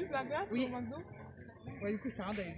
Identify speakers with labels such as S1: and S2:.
S1: plus la glace
S2: Oui.
S1: au McDo?
S2: Ouais, du coup, c'est un deuil.